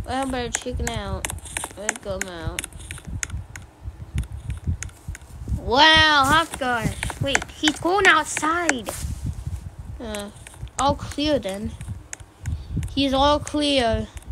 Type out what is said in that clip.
I better chicken out. Let's go out. Wow, hot gosh. Wait, he's going outside. All clear then. He's all clear.